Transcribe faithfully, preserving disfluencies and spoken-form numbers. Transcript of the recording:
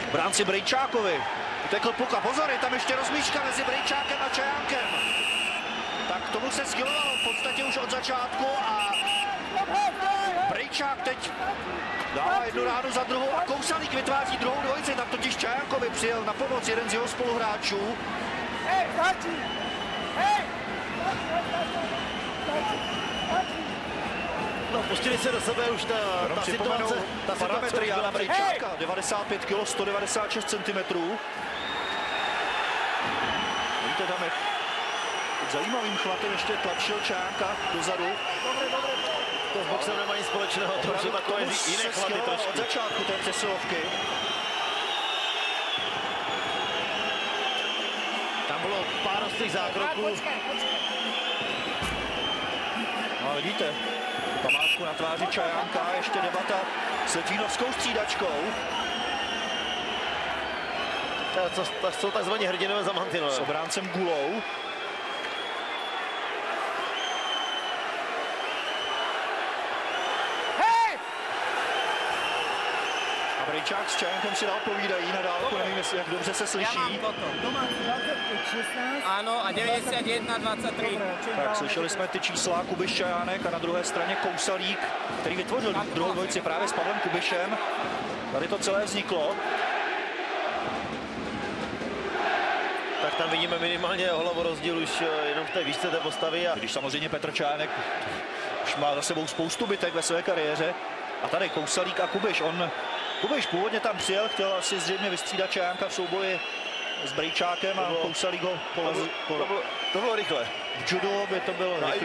bránci Brejčákovi. Utekl puka, pozor, je tam ještě rozmíška mezi Brejčákem a Čajánkem. Tak tomu se schylovalo v podstatě už od začátku a Brejčák teď dává jednu ránu za druhou a Kousalík vytváří druhou dvojici, tam totiž Čajánkovi přijel na pomoc jeden z jeho spoluhráčů. No, pustili se do sebe už ta, ta situace, ta parametry Jana Brejčáka, devadesát pět kilo, sto devadesát šest centimetrů. Vidíte, tam je zajímavým chvatem ještě tlačil Čajánka dozadu. To s boxem nemá nic společného, to už je takové jiné chvaty trošku. Od začátku té přesilovky. Tam bylo pár ostrých zákroků. No a vidíte, památku na tváři Čajánka, ještě debata s Litvínovskou střídačkou. To jsou takzvaně hrdinové za mantinové. S obráncem Gulou. A Brejčák s Čajánkem si dál povídají na dálku, nevím, jestli jak dobře se slyší. Já mám toto. Ano, a devadesát jedna dvacet tři. Tak, slyšeli jsme ty čísla, Kubiš, Čajánek a na druhé straně Kousalík, který vytvořil druhou dvojici právě s Pavlem Kubišem. Tady to celé vzniklo. Tak tam vidíme minimálně o hlavu rozdíl už jenom v té výšce té postavy. A... Když samozřejmě Petr Čajánek už má za sebou spoustu bitek ve své kariéře. A tady Kousalík a Kubiš. On, Kubiš původně tam přijel, chtěl asi zřejmě vystřídat Čajánka v souboji s Brejčákem a Kousalík ho polezl. To bylo, to bylo rychle. V judu by to bylo rychle.